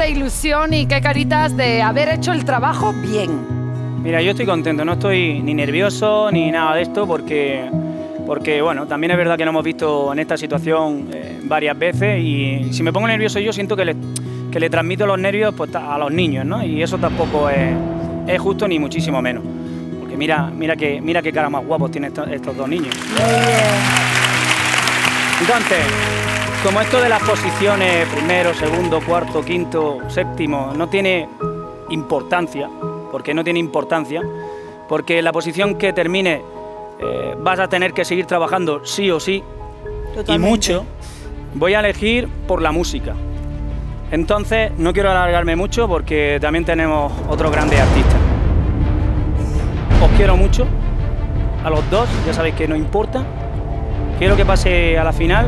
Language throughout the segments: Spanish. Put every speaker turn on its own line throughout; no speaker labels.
de ilusión y qué caritas de haber hecho el trabajo bien.
Mira, yo estoy contento, no estoy ni nervioso ni nada de esto porque bueno, también es verdad que nos hemos visto en esta situación varias veces y si me pongo nervioso yo siento que le transmito los nervios pues, a los niños, ¿no? Y eso tampoco es justo ni muchísimo menos. Porque mira qué cara más guapos tienen estos dos niños.
Muy bien.
Entonces, como esto de las posiciones primero, segundo, cuarto, quinto, séptimo no tiene importancia, porque la posición que termine vas a tener que seguir trabajando sí o sí. Totalmente. Y mucho, voy a elegir por la música. Entonces, no quiero alargarme mucho porque también tenemos otros grandes artistas. Os quiero mucho, a los dos, ya sabéis que no importa. Quiero que pase a la final.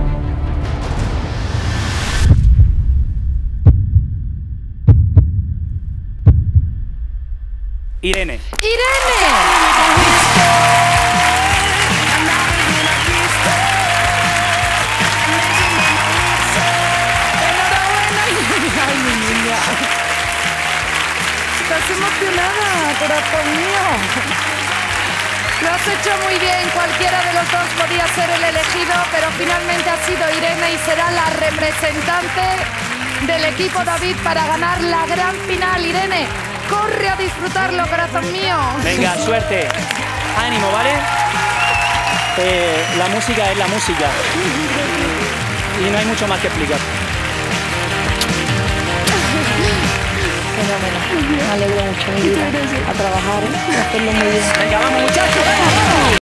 Irene.
¡Irene! ¡Ay, mi niña! Estás emocionada, corazón mío. Lo has hecho muy bien, cualquiera de los dos podía ser el elegido, pero finalmente ha sido Irene y será la representante del equipo David para ganar la gran final. Irene, corre a disfrutarlo, corazón mío.
Venga, suerte. Ánimo, ¿vale? La música es la música. Y no hay mucho más que explicar.
Fenómeno. Me alegro mucho, mi vida. A trabajar, a hacerlo muy bien.
Venga, vamos, muchachos, vamos.